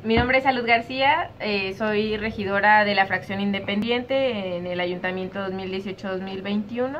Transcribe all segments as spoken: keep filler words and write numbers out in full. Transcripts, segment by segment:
Mi nombre es Salud García, eh, soy regidora de la fracción independiente en el Ayuntamiento dos mil dieciocho dos mil veintiuno.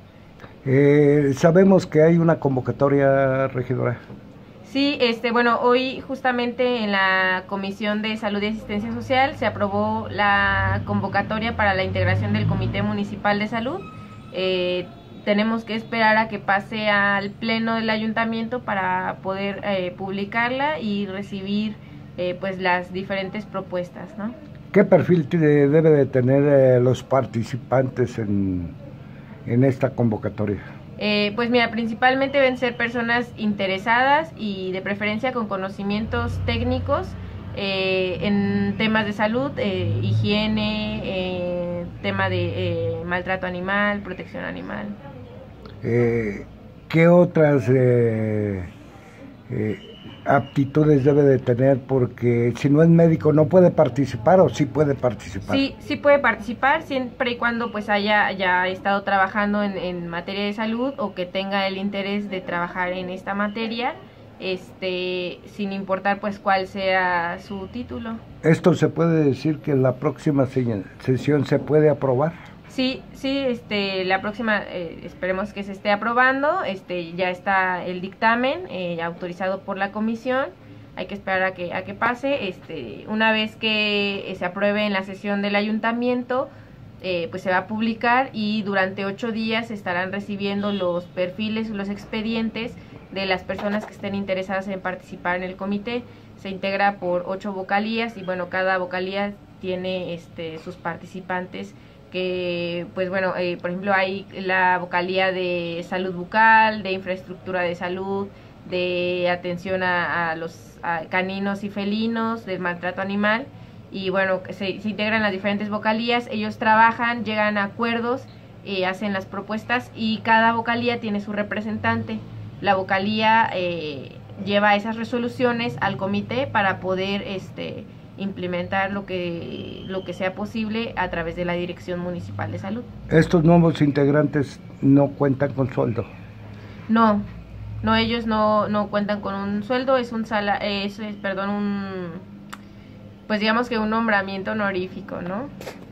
Eh, sabemos que hay una convocatoria, regidora. Sí, este, bueno, hoy justamente en la Comisión de Salud y Asistencia Social se aprobó la convocatoria para la integración del Comité Municipal de Salud. Eh, tenemos que esperar a que pase al Pleno del Ayuntamiento para poder eh, publicarla y recibir eh, pues las diferentes propuestas, ¿no? ¿Qué perfil debe de tener eh, los participantes en, en esta convocatoria? Eh, pues mira, principalmente deben ser personas interesadas y de preferencia con conocimientos técnicos eh, en temas de salud, eh, higiene, eh, tema de eh, maltrato animal, protección animal. Eh, ¿Qué otras eh, eh, aptitudes debe de tener? Porque si no es médico no puede participar, o sí puede participar. Sí, sí puede participar siempre y cuando pues haya, haya estado trabajando en, en materia de salud o que tenga el interés de trabajar en esta materia, este, sin importar pues cuál sea su título. ¿Esto se puede decir que en la próxima sesión se puede aprobar? Sí, sí, este, la próxima eh, esperemos que se esté aprobando, este, ya está el dictamen eh, autorizado por la comisión, hay que esperar a que, a que pase, este, una vez que se apruebe en la sesión del ayuntamiento, eh, pues se va a publicar y durante ocho días se estarán recibiendo los perfiles, los expedientes de las personas que estén interesadas en participar en el comité. Se integra por ocho vocalías y bueno, cada vocalía tiene este, sus participantes que pues bueno, eh, por ejemplo hay la vocalía de salud bucal, de infraestructura de salud, de atención a, a los a caninos y felinos, del maltrato animal y bueno, se, se integran las diferentes vocalías, ellos trabajan, llegan a acuerdos, eh, hacen las propuestas y cada vocalía tiene su representante. La vocalía eh, lleva esas resoluciones al comité para poder este implementar lo que lo que sea posible a través de la Dirección Municipal de Salud. ¿Estos nuevos integrantes no cuentan con sueldo? No, no, ellos no, no cuentan con un sueldo, es un sala, es, es perdón, un, pues digamos que un nombramiento honorífico, ¿no?